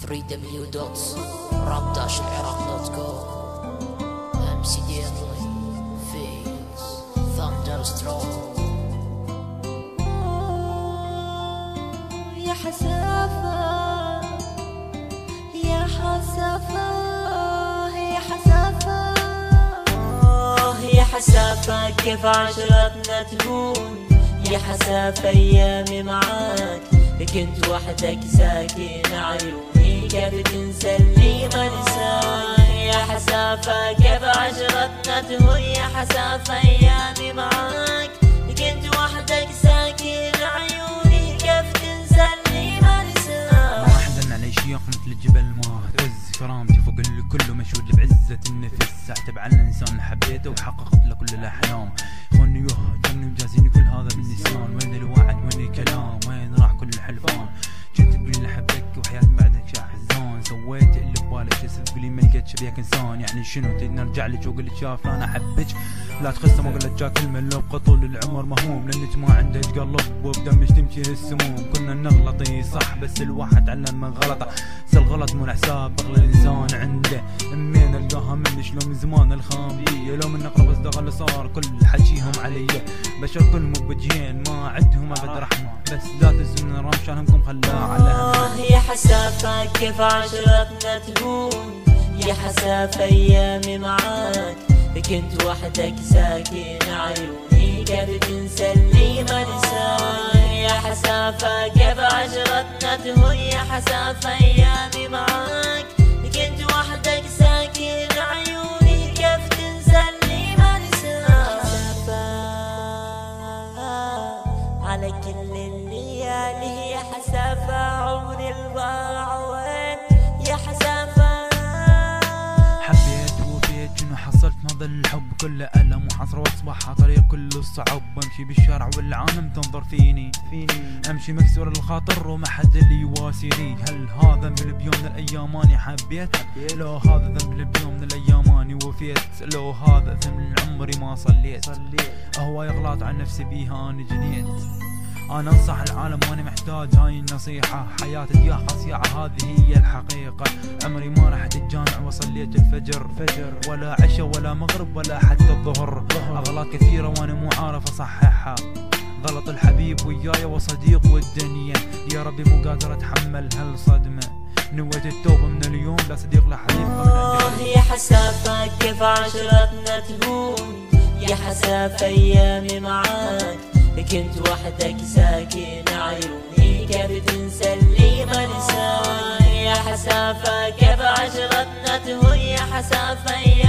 www.rap-iraq.com MC Deadly Fields Thunderstruck. يا حسافة يا حسافة يا حسافة يا حسافة كيف عشرتنا تهون، يا حسافة أيامي معاك كنت وحدك ساكن عيوني، كيف تنسى اللي ما نساك. يا حسافة كيف عشرتنا تهون، يا حسافة أيامي معاك كنت وحدك ساكن عيوني، كيف تنسى اللي ما نساك. ما احزن على شيوخ مثل الجبل ما اهتز، كرامتي فوق الكل مشهود بعزة النفس، اعتب على الانسان اللي حبيته وحققت له كل الاحلام. اخواني يهجرني وجازيني كل هذا بالنسيان، وين الوعد وين الكلام وين راح كل الحلفان. كنت تقولي لي احبك وحياتي بعدك يا حزان، سويت اللي ببالك جسد تقولي ما لقيتش بيك انسان. يعني شنو تريد نرجع لك واقول لك شاف انا احبك لا تخسر، ما اقول لك جا كلمه لو بقى طول العمر مهموم، لانك ما عندك قلب وبدمك تمشي السموم. كنا نغلطي صح بس الواحد علم من غلطه، بس الغلط مو حساب اغلى الانسان عنده. امين القاها مني شلون من زمان الخامبيه، لو من اقرب اصدقاء صار كل حكيهم علي، بشر كلهم بوجهين ما عندهم ابد رحمه، بس لا تزن رمشانهم خلاها على يا حسافة كيف عشرتنا تهون، يا حسافة أيامي معاك كنت وحدك ساكن عيوني، كيف تنسى اللي ما نساك. يا حسافة كيف عشرتنا تهون، يا حسافة أيامي معاك كنت وحدك ساكن عيوني، كيف تنسى اللي ما نساك. حسافة على كل الليالي، يا حسافة عمري الضاع وين، يا حسافة حبيت ووفيت شنو حصلت ما ظل الحب كله ألم وحسرة، واصبح طريق كله صعب، بمشي بالشارع والعالم تنظر فيني امشي مكسور الخاطر وما حد اللي يواسيني. هل هذا ذنب بيوم من الايام اني حبيت؟ لو هذا ذنب بيوم من الايام اني وفيت، لو هذا ذنب عمري ما صليت. هواي اغلاط عن نفسي بيها انا جنيت، انا انصح العالم وانا محتاج هاي النصيحة، حياتي يا قصيعة هذه هي الحقيقة. عمري ما رحت الجامع وصليت الفجر ولا عشاء ولا مغرب ولا حتى الظهر، اغلاط كثيرة وانا مو عارف اصححها. غلط الحبيب وياي وصديق والدنيا، يا ربي مو قادر اتحمل هالصدمة، نويت التوبة من اليوم لا صديق لا حبيب قبل. يا حسافة كيف عشرتنا تهون، يا حسافة أيامي معاك كنت وحدك ساكن عيوني، كيف تنسى اللي ما نساك. يا حسافة كيف عشرتنا تهون، يا حسافة